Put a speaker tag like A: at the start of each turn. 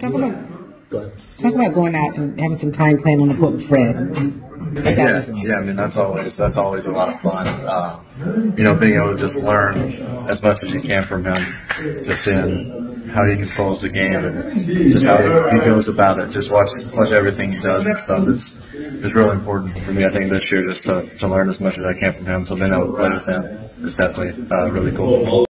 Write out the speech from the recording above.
A: Talk about going out and having some time playing on the court with Fred.
B: Yeah. I mean, that's always a lot of fun. Being able to just learn as much as you can from him, just in how he controls the game and just how he goes about it. Just watch everything he does and stuff. It's really important for me. I think this year just to learn as much as I can from him. So being able to play with him is definitely really cool.